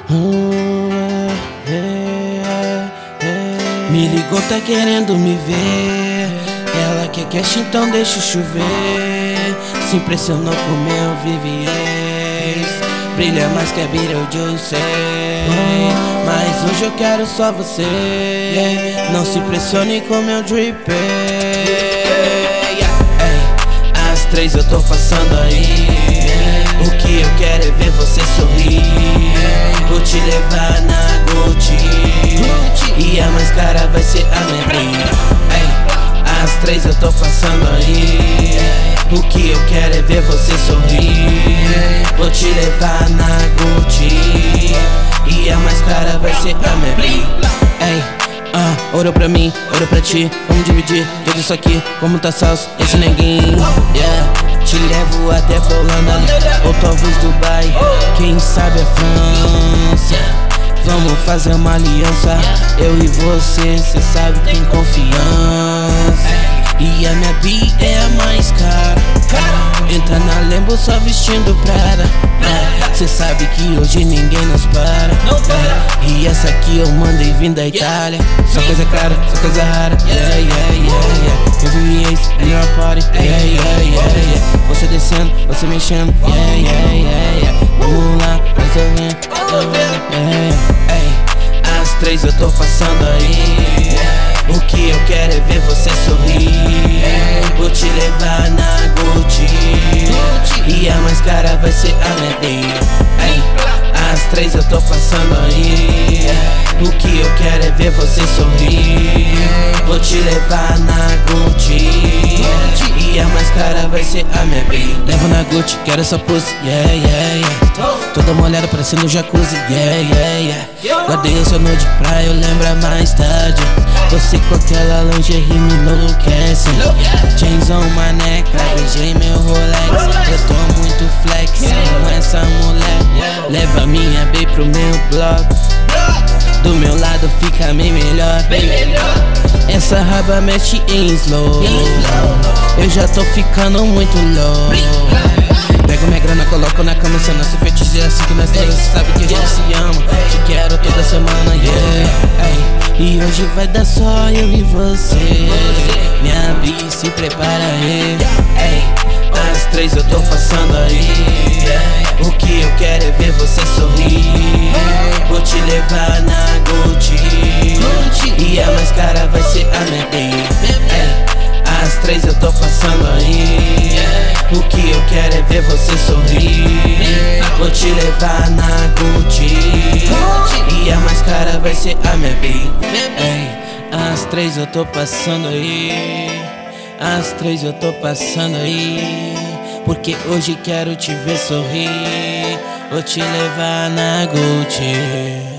Me ligou, tá querendo me ver. Ela quer cash, então deixa chover. Se impressionou com meu viviez. Brilha mais que a Beetlejuice. Mas hoje eu quero só você. Não se impressione com meu drip. Às 3 eu tô passando aí. O que eu quero é ver você sorrir. Vou te levar na Gucci e a mais cara vai ser a Maybelline. Às 3 eu tô passando aí. O que eu quero é ver você sorrir. Vou te levar na Gucci e a mais cara vai ser a Maybelline. Ouro pra mim, ouro pra ti. Vamos dividir tudo isso aqui. Como tá salsa, esse neguinho. Te levo até pra Holanda, ou talvez Dubai, quem sabe a França. Vamos fazer uma aliança, eu e você, cê sabe, tem confiança. E a minha bi é a mais cara. Entra na Lambo só vestindo Prada. Cê sabe que hoje ninguém nos para. E essa aqui eu mandei vir da Itália. Só coisa cara, só coisa rara. Eu vivi esse, melhor party. Você descendo, você mexendo. Vamos lá, resolvendo. Às 3 eu tô passando aí. O que eu quero é ver você sorrir. Vou te levar na Gucci e a mais cara vai ser a Maybelline. Às 3 eu tô passando aí. O que eu quero é ver você sorrir. Vou te levar na Gucci e a mais cara vai ser a Maybelline. Levo na Gucci, quero essa pussy, toda molhada parecendo jacuzzi, Guardei o seu nude pra eu lembrar mais tarde. Você com aquela lingerie me enlouquece. Chains on mané, beijei meu Rolex. Eu tô muito flex com essa mulher. Leva minha baby pro meu blog. Do meu lado fica bem melhor. Essa raba mexe em slow. Eu já tô ficando muito louco. Pego minha grana, coloco na cama. Se nosso fetiche é assim que nós dois sabe que a gente se ama. Te quero toda semana, E hoje vai dar só eu e você. Minha bi, se prepara aí. Às 3 eu tô passando aí. O que eu quero é ver você sorrir. Vou te levar na Gucci e a mais cara vai ser a Maybelline. Às 3 eu tô passando aí. O que eu quero é ver você sorrir. Vou te levar na Gucci e a mais cara vai ser a Maybelline. Às 3 eu tô passando aí. Às 3 eu tô passando aí. Porque hoje quero te ver sorrir. Vou te levar na Gucci.